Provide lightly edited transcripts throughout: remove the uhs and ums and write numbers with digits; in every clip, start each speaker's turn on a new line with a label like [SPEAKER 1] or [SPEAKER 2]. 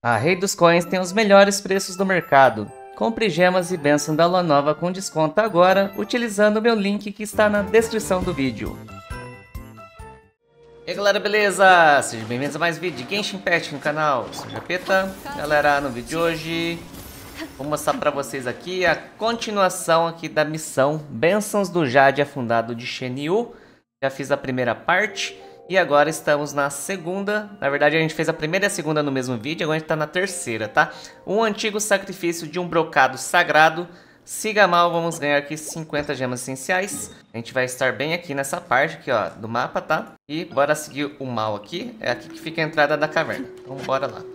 [SPEAKER 1] A Rei dos Coins tem os melhores preços do mercado. Compre gemas e bênção da lua nova com desconto agora, utilizando o meu link que está na descrição do vídeo. E aí galera, beleza? Sejam bem-vindos a mais vídeo de Genshin Impact no canal. Eu sou o Japeta. Galera, no vídeo de hoje vou mostrar para vocês aqui a continuação aqui da missão Bênçãos do Jade Afundado de Shenyu. Já fiz a primeira parte e agora estamos na segunda. Na verdade a gente fez a primeira e a segunda no mesmo vídeo, agora a gente está na terceira, tá? Um antigo sacrifício de um brocado sagrado. Siga mal, vamos ganhar aqui 50 gemas essenciais. A gente vai estar bem aqui nessa parte aqui, ó, do mapa, tá? E bora seguir o mal aqui. É aqui que fica a entrada da caverna. Então bora lá.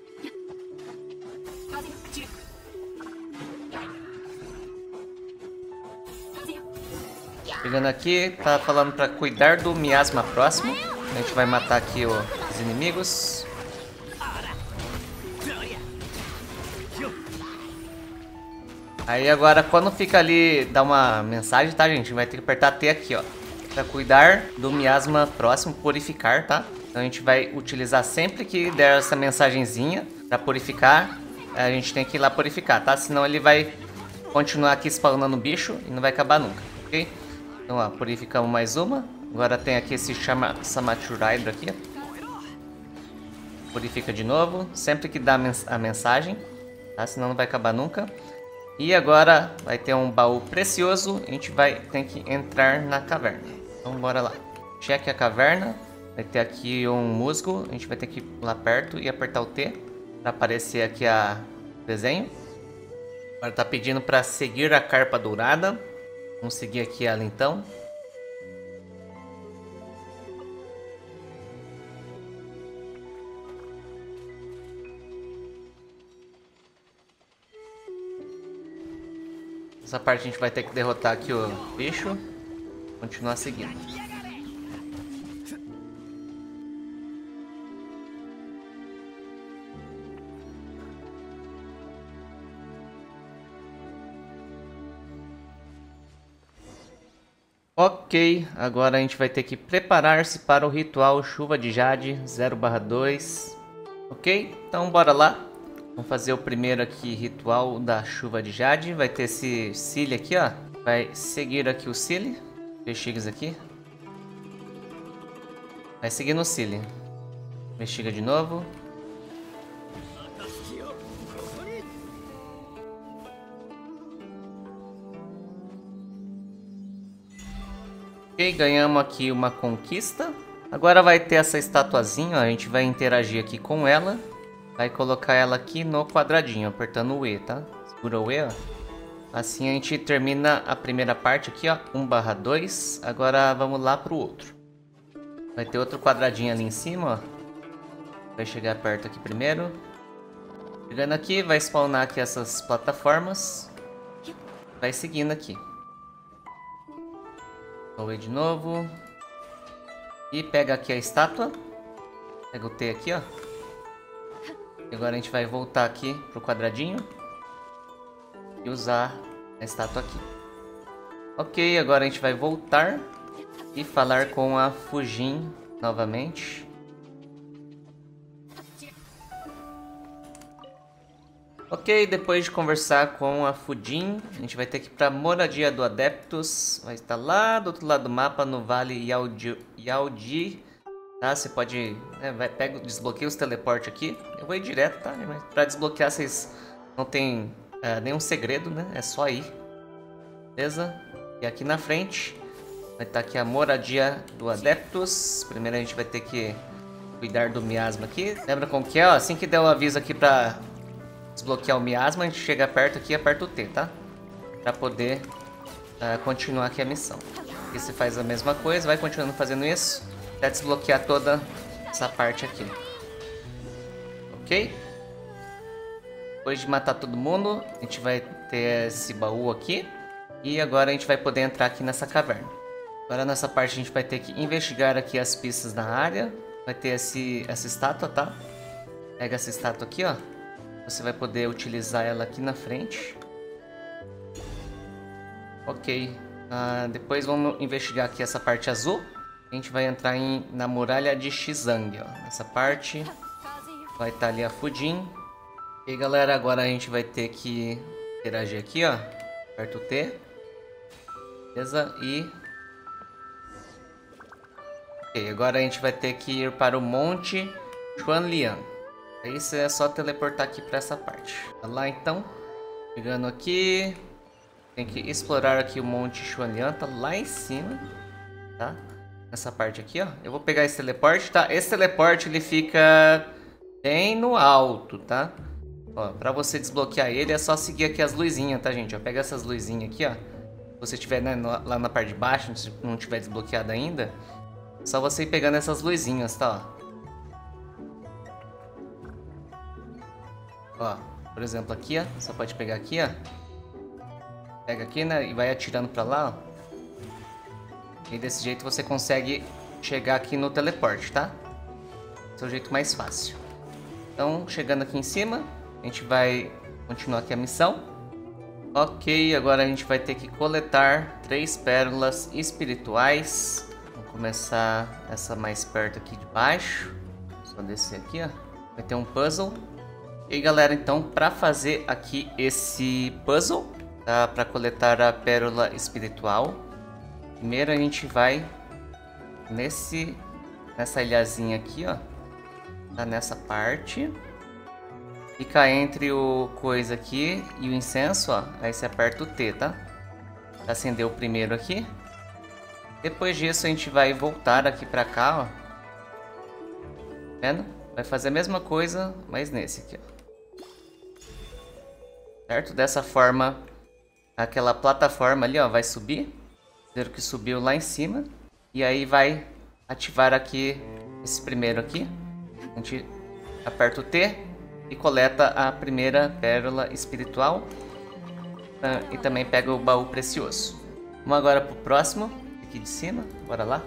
[SPEAKER 1] Chegando aqui, tá falando pra cuidar do miasma próximo. A gente vai matar aqui os inimigos. Aí agora quando fica ali, dá uma mensagem, tá gente? Vai ter que apertar T aqui, ó. Pra cuidar do miasma próximo, purificar, tá? Então a gente vai utilizar sempre que der essa mensagenzinha pra purificar. A gente tem que ir lá purificar, tá? Senão ele vai continuar aqui spawnando bicho e não vai acabar nunca, ok? Então ó, purificamos mais uma. Agora tem aqui esse Samachuraidra aqui, ó. Purifica de novo, sempre que dá a mensagem, tá? Senão não vai acabar nunca. E agora vai ter um baú precioso, a gente vai ter que entrar na caverna. Então bora lá. Cheque a caverna, vai ter aqui um musgo, a gente vai ter que ir lá perto e apertar o T para aparecer aqui o desenho. Agora tá pedindo para seguir a carpa dourada. Vamos seguir aqui ela então. Essa parte a gente vai ter que derrotar aqui o bicho. Continuar seguindo. Ok, agora a gente vai ter que preparar-se para o ritual Chuva de Jade 0/2. Ok, então bora lá. Vamos fazer o primeiro aqui, ritual da Chuva de Jade. Vai ter esse Cile aqui, ó. Vai seguir aqui o Cile. Bexigas aqui. Vai seguir no Cile. Bexiga de novo. Ok, ganhamos aqui uma conquista. Agora vai ter essa estatuazinha, ó. A gente vai interagir aqui com ela. Vai colocar ela aqui no quadradinho, apertando o E, tá? Segura o E, ó. Assim a gente termina a primeira parte aqui, ó. 1/2. Agora vamos lá pro outro. Vai ter outro quadradinho ali em cima, ó. Vai chegar perto aqui primeiro. Chegando aqui, vai spawnar aqui essas plataformas. Vai seguindo aqui. Vou de novo. E pega aqui a estátua. Pega o T aqui, ó. E agora a gente vai voltar aqui pro quadradinho. E usar a estátua aqui. Ok, agora a gente vai voltar. E falar com a Fujin novamente. Ok, depois de conversar com a Fujin, a gente vai ter que ir para a moradia do Adeptus. Vai estar lá do outro lado do mapa, no Vale Yaoji. Tá, você pode... desbloqueia os teleportes aqui. Eu vou ir direto, tá? Para desbloquear vocês não tem nenhum segredo, né? É só ir. Beleza? E aqui na frente vai estar aqui a moradia do Adeptus. Primeiro a gente vai ter que cuidar do miasma aqui. Lembra como que é? Ó, assim que der o aviso aqui para desbloquear o miasma, a gente chega perto aqui e aperta o T, tá? Pra poder continuar aqui a missão. E você faz a mesma coisa, vai continuando fazendo isso até desbloquear toda essa parte aqui. Ok? Depois de matar todo mundo, a gente vai ter esse baú aqui. E agora a gente vai poder entrar aqui nessa caverna. Agora nessa parte a gente vai ter que investigar aqui as pistas da área. Vai ter essa estátua, tá? Pega essa estátua aqui, ó. Você vai poder utilizar ela aqui na frente. Ok. Depois vamos investigar aqui essa parte azul. A gente vai entrar na muralha de Xizang, ó. Nessa parte vai estar ali a Fujin. E galera, agora a gente vai ter que interagir aqui, ó. Aperta o T. Beleza? E... ok, agora a gente vai ter que ir para o Monte Xuanlian. Aí você é só teleportar aqui para essa parte. Tá lá então. Chegando aqui. Tem que explorar aqui o Monte Xuanlian. Tá lá em cima. Tá? Nessa parte aqui, ó. Eu vou pegar esse teleporte, tá? Esse teleporte ele fica bem no alto, tá? Ó, pra você desbloquear ele é só seguir aqui as luzinhas, tá, gente? Ó, pega essas luzinhas aqui, ó. Se você estiver, né, lá na parte de baixo, se não tiver desbloqueado ainda, é só você ir pegando essas luzinhas, tá? Ó, por exemplo, aqui, ó. Você pode pegar aqui, ó. Pega aqui, né, e vai atirando pra lá, ó. E desse jeito você consegue chegar aqui no teleporte, tá? Esse é o jeito mais fácil. Então, chegando aqui em cima, a gente vai continuar aqui a missão. Ok, agora a gente vai ter que coletar 3 pérolas espirituais. Vamos começar essa mais perto aqui de baixo. Só descer aqui, ó. Vai ter um puzzle. E aí, galera, então, para fazer aqui esse puzzle, tá? Para coletar a pérola espiritual, primeiro a gente vai nessa ilhazinha aqui, ó. Tá nessa parte. Fica entre o coisa aqui e o incenso, ó. Aí você aperta o T, tá? Pra acender o primeiro aqui. Depois disso a gente vai voltar aqui pra cá, ó. Tá vendo? Vai fazer a mesma coisa, mas nesse aqui, ó. Certo? Dessa forma, aquela plataforma ali, ó, vai subir. Ver que subiu lá em cima. E aí vai ativar aqui esse primeiro aqui. A gente aperta o T e coleta a primeira pérola espiritual. E também pega o baú precioso. Vamos agora pro próximo, aqui de cima. Bora lá.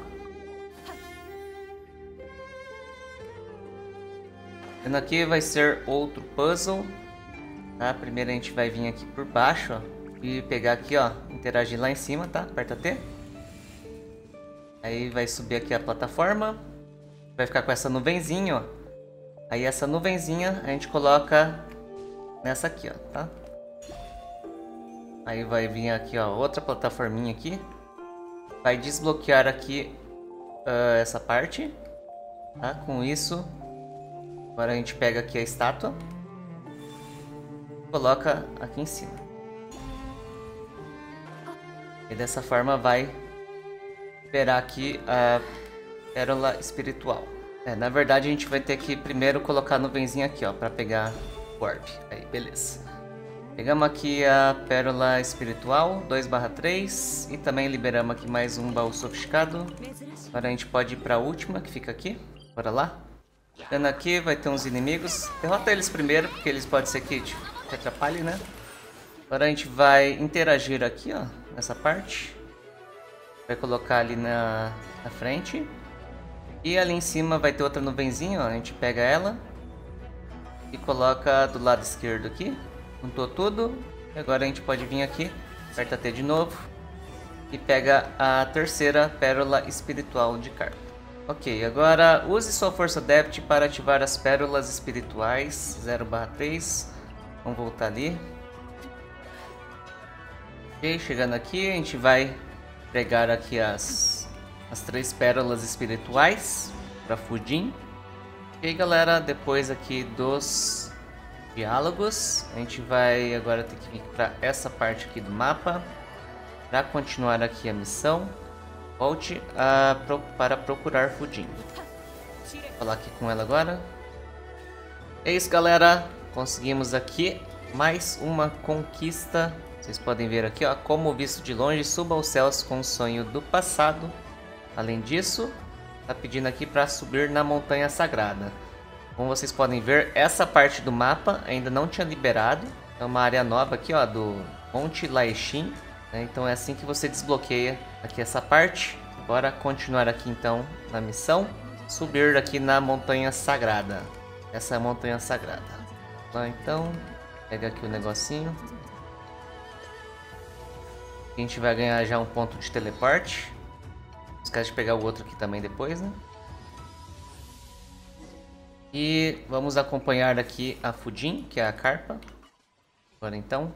[SPEAKER 1] Vendo aqui vai ser outro puzzle. Tá? Primeiro a gente vai vir aqui por baixo, ó, e pegar aqui, ó, interagir lá em cima, tá? Aperta T. Aí vai subir aqui a plataforma. Vai ficar com essa nuvenzinha, ó. Aí essa nuvenzinha a gente coloca nessa aqui, ó, tá? Aí vai vir aqui, ó, outra plataforminha aqui. Vai desbloquear aqui essa parte, tá? Com isso, agora a gente pega aqui a estátua. Coloca aqui em cima. E dessa forma vai liberar aqui a pérola espiritual. Na verdade a gente vai ter que primeiro colocar a nuvenzinha aqui, ó, para pegar o orb. Aí, beleza. Pegamos aqui a pérola espiritual 2/3 e também liberamos aqui mais um baú sofisticado. Agora a gente pode ir para a última que fica aqui. Bora lá. Chegando aqui vai ter uns inimigos. Derrota eles primeiro porque eles podem ser que te atrapalhem, né? Agora a gente vai interagir aqui, ó, nessa parte. Vai colocar ali na frente. E ali em cima vai ter outra nuvenzinha, ó. A gente pega ela e coloca do lado esquerdo aqui. Juntou tudo. E agora a gente pode vir aqui, aperta T de novo e pega a terceira pérola espiritual de carta. Ok, agora use sua força Adept para ativar as pérolas espirituais 0/3. Vamos voltar ali. Ok, chegando aqui a gente vai pegar aqui as 3 pérolas espirituais para Fudin. E aí, galera, depois aqui dos diálogos, a gente vai agora ter que vir para essa parte aqui do mapa para continuar aqui a missão. Volte para procurar Fudin. Vou falar aqui com ela agora. É isso, galera. Conseguimos aqui mais uma conquista. Vocês podem ver aqui, ó, como visto de longe, suba aos céus com o sonho do passado. Além disso, tá pedindo aqui para subir na montanha sagrada. Como vocês podem ver, essa parte do mapa ainda não tinha liberado. É uma área nova aqui, ó, do Monte Laeshin, né? Então é assim que você desbloqueia aqui essa parte. Bora continuar aqui então na missão. Subir aqui na montanha sagrada. Essa é a montanha sagrada. Lá então, pega aqui o negocinho. A gente vai ganhar já um ponto de teleporte. Não esquece de pegar o outro aqui também depois, né? E vamos acompanhar aqui a Fujin, que é a carpa. Agora então.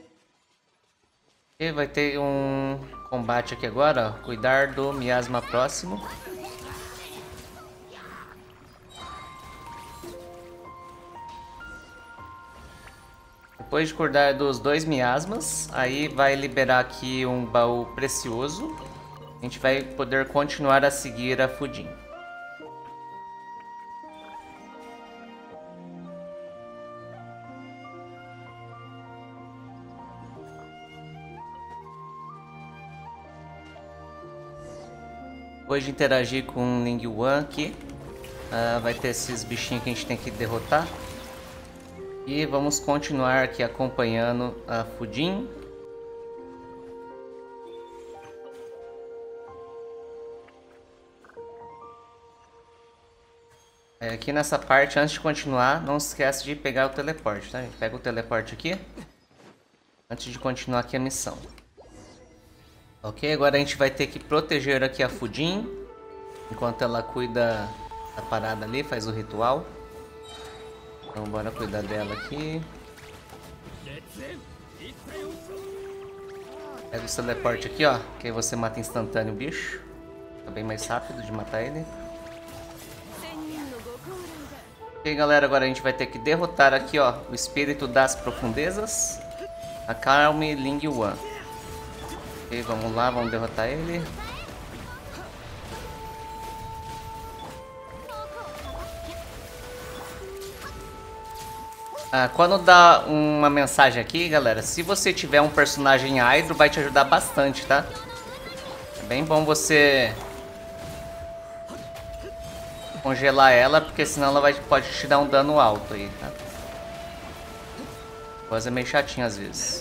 [SPEAKER 1] E vai ter um combate aqui agora, ó. Cuidar do miasma próximo. Depois de cuidar dos 2 miasmas, aí vai liberar aqui um baú precioso. A gente vai poder continuar a seguir a Fujin. Depois de interagir com o Ling Yuan aqui, vai ter esses bichinhos que a gente tem que derrotar. E vamos continuar aqui acompanhando a Fujin. Aqui nessa parte, antes de continuar, não se esquece de pegar o teleporte, tá? A gente pega o teleporte aqui, antes de continuar aqui a missão. Ok, agora a gente vai ter que proteger aqui a Fujin, enquanto ela cuida da parada ali, faz o ritual. Então bora cuidar dela aqui. Pega o teleporte aqui, ó, que aí você mata instantâneo o bicho. Fica bem mais rápido de matar ele. Ok, galera, agora a gente vai ter que derrotar aqui, ó, o espírito das profundezas. Acalme Ling Yuan. Ok, vamos lá, vamos derrotar ele. Quando dá uma mensagem aqui, galera, se você tiver um personagem Hydro, vai te ajudar bastante, tá? É bem bom você congelar ela, porque senão ela pode te dar um dano alto aí, tá? Coisa meio chatinha às vezes.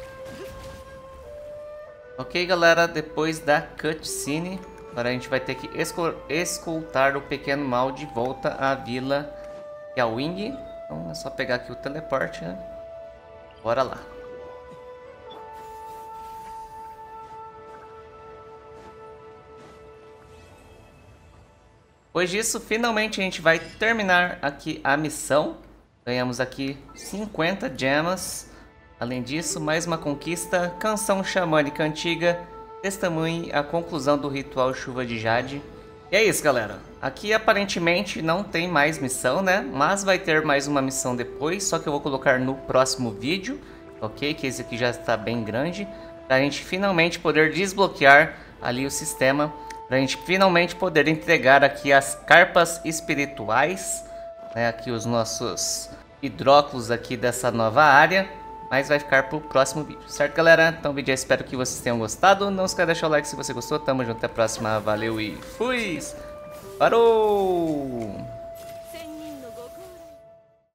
[SPEAKER 1] Ok, galera, depois da cutscene, agora a gente vai ter que escoltar o pequeno mal de volta à vila Yawing. Então é só pegar aqui o teleporte, né? Bora lá. Depois disso, finalmente a gente vai terminar aqui a missão. Ganhamos aqui 50 gemas. Além disso, mais uma conquista, canção xamânica antiga, testemunhe a conclusão do ritual Chuva de Jade. E é isso, galera. Aqui aparentemente não tem mais missão, né? Mas vai ter mais uma missão depois, só que eu vou colocar no próximo vídeo, ok? Que esse aqui já está bem grande, pra gente finalmente poder desbloquear ali o sistema, pra gente finalmente poder entregar aqui as carpas espirituais, né? Aqui os nossos hidróculos aqui dessa nova área. Mas vai ficar pro próximo vídeo, certo, galera? Então o vídeo, eu espero que vocês tenham gostado. Não esqueça de deixar o like se você gostou. Tamo junto, até a próxima. Valeu e fui! Parou!